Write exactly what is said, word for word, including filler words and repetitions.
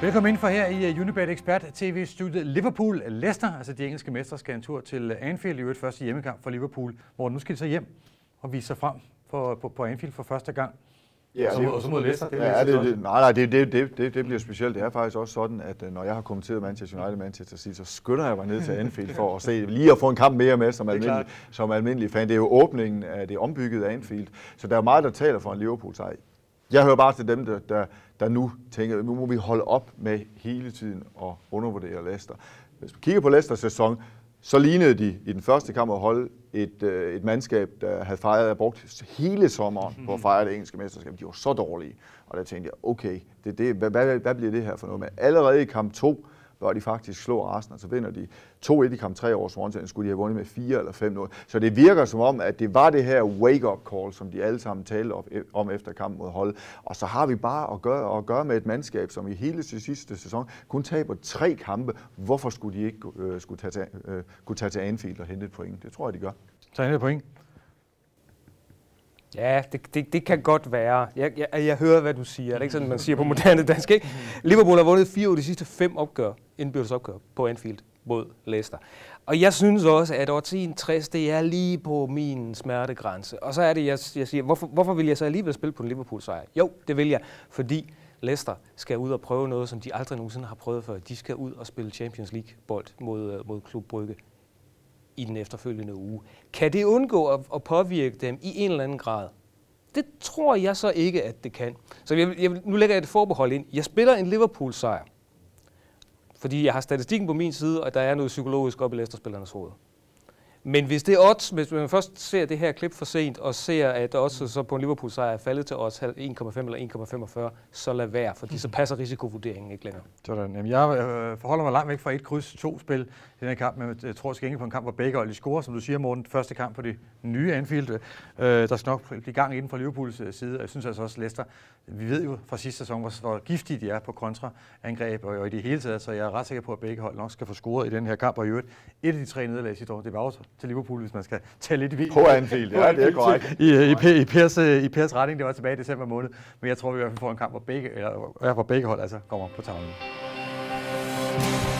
Velkommen ind for her i Unibet Expert T V-studiet. Liverpool Leicester, altså de engelske mestre, skal en tur til Anfield i øvrigt første hjemmekamp for Liverpool, hvor nu skal de så hjem og vise sig frem for, på, på Anfield for første gang. Ja, og så, det, og så mod Leicester. Det, ja, det, det, nej, nej, det, det, det, det, det bliver specielt. Det er faktisk også sådan, at når jeg har kommenteret Manchester United Manchester City, så skynder jeg mig ned til Anfield for at se, lige at få en kamp mere med som almindelig, som almindelig fan. Det er jo åbningen af det ombyggede Anfield, så der er meget, der taler for en Liverpool-sejr. Jeg hører bare til dem, der, der, der nu tænker, nu må vi holde op med hele tiden at undervurdere Leicester. Hvis vi kigger på Leicesters sæson, så lignede de i den første kamp at holde et, et mandskab, der havde fejret og brugt hele sommeren på at fejre det engelske mesterskab. De var så dårlige, og der tænkte jeg, okay, det, det, hvad, hvad, hvad bliver det her for noget med? Allerede i kamp to bør de faktisk slå Arsenal, så vinder de to et i kamp tre over Swansea, skulle de have vundet med fire eller fem nul. Så det virker som om, at det var det her wake-up call, som de alle sammen talte om efter kampen mod Hull. Og så har vi bare at gøre, at gøre med et mandskab, som i hele sidste sæson kun taber tre kampe. Hvorfor skulle de ikke uh, skulle tage til, uh, kunne tage til Anfield og hente et point? Det tror jeg, de gør. Så hente et point? Ja, det, det, det kan godt være. Jeg, jeg, jeg hører, hvad du siger. Det er ikke sådan, man siger på moderne dansk, ikke? Liverpool har vundet fire af de sidste fem opgør, indbyrdes opgør på Anfield mod Leicester. Og jeg synes også, at odds en komma tres, det er lige på min smertegrænse. Og så er det, jeg, jeg siger, hvorfor, hvorfor vil jeg så alligevel spille på en Liverpool-sejr? Jo, det vil jeg, fordi Leicester skal ud og prøve noget, som de aldrig nogensinde har prøvet før. De skal ud og spille Champions League-bold mod, mod Klub Brygge i den efterfølgende uge. Kan det undgå at, at påvirke dem i en eller anden grad? Det tror jeg så ikke, at det kan. Så jeg, jeg, nu lægger jeg et forbehold ind. Jeg spiller en Liverpool-sejr, fordi jeg har statistikken på min side, og der er noget psykologisk op i Leicester-spillernes hoved. Men hvis det odds, hvis man først ser det her klip for sent, og ser, at odds så på en Liverpool-sejr er faldet til odds en komma fem eller en komma femogfyrre, så lad være, fordi så passer risikovurderingen ikke længere. Sådan. Jamen, jeg øh, forholder mig langt væk fra et kryds to spil i den her kamp, men jeg tror skænke på en kamp, hvor begge hold scorer, som du siger, Morten, første kamp på det nye Anfield. Øh, der skal nok blive gang inden fra Liverpools side, og jeg synes altså også Leicester, vi ved jo fra sidste sæson, hvor, hvor giftige de er på kontraangreb, og, og i det hele taget, så jeg er ret sikker på, at begge hold nok skal få scoret i den her kamp, og i øvrigt, et af de tre nederlag sidste år, det var også til Liverpool, hvis man skal tage lidt i bil. På Anfield, ja, det er korrekt. I, i, i, Pers, I Pers retning, det var tilbage i december måned, men jeg tror, vi i hvert fald får en kamp, hvor begge, eller, hvor begge hold altså kommer på tavlen.